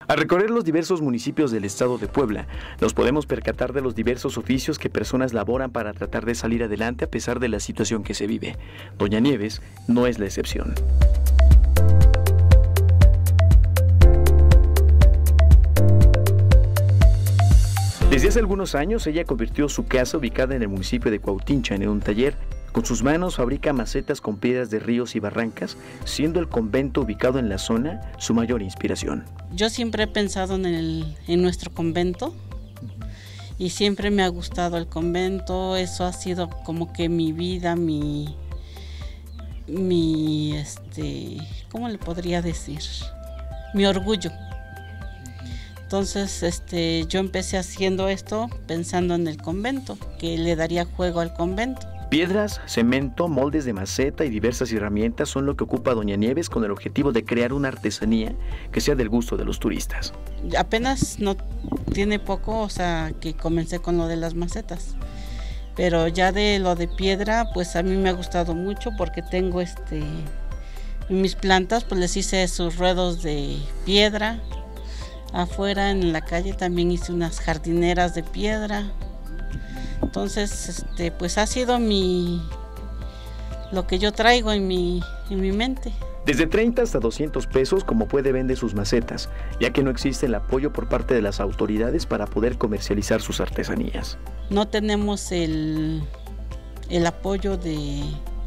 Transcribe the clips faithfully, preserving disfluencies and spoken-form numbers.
Al recorrer los diversos municipios del estado de Puebla, nos podemos percatar de los diversos oficios que personas laboran para tratar de salir adelante a pesar de la situación que se vive. Doña Nieves no es la excepción. Desde hace algunos años, ella convirtió su casa ubicada en el municipio de Cuautinchan en un taller. Con sus manos fabrica macetas con piedras de ríos y barrancas, siendo el convento ubicado en la zona su mayor inspiración. Yo siempre he pensado en, el, en nuestro convento y siempre me ha gustado el convento. Eso ha sido como que mi vida, mi, mi este, ¿cómo le podría decir? Mi orgullo. Entonces, este, yo empecé haciendo esto pensando en el convento, que le daría juego al convento. Piedras, cemento, moldes de maceta y diversas herramientas son lo que ocupa Doña Nieves con el objetivo de crear una artesanía que sea del gusto de los turistas. Apenas no tiene poco, o sea, que comencé con lo de las macetas, pero ya de lo de piedra, pues a mí me ha gustado mucho porque tengo este, mis plantas, pues les hice sus ruedos de piedra. Afuera en la calle también hice unas jardineras de piedra. Entonces, este, pues ha sido mi lo que yo traigo en mi, en mi mente. Desde treinta hasta doscientos pesos, como puede, vende sus macetas, ya que no existe el apoyo por parte de las autoridades para poder comercializar sus artesanías. No tenemos el, el apoyo de,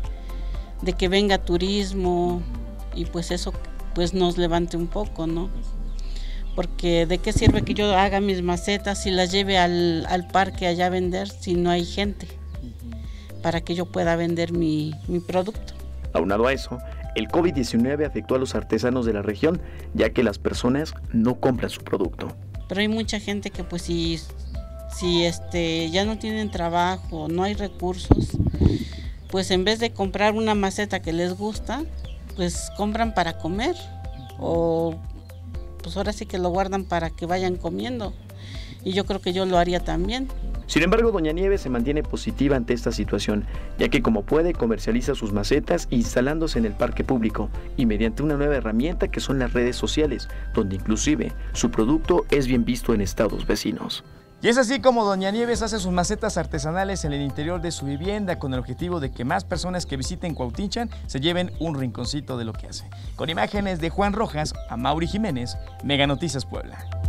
de que venga turismo y pues eso pues nos levante un poco, ¿no? Porque de qué sirve que yo haga mis macetas y las lleve al, al parque allá a vender si no hay gente para que yo pueda vender mi, mi producto. Aunado a eso, el COVID diecinueve afectó a los artesanos de la región, ya que las personas no compran su producto. Pero hay mucha gente que pues si, si este, ya no tienen trabajo, no hay recursos, pues en vez de comprar una maceta que les gusta, pues compran para comer o pues ahora sí que lo guardan para que vayan comiendo, y yo creo que yo lo haría también. Sin embargo, Doña Nieves se mantiene positiva ante esta situación, ya que como puede comercializa sus macetas instalándose en el parque público y mediante una nueva herramienta que son las redes sociales, donde inclusive su producto es bien visto en estados vecinos. Y es así como Doña Nieves hace sus macetas artesanales en el interior de su vivienda con el objetivo de que más personas que visiten Cuautinchan se lleven un rinconcito de lo que hace. Con imágenes de Juan Rojas, Amaury Jiménez, Mega Noticias Puebla.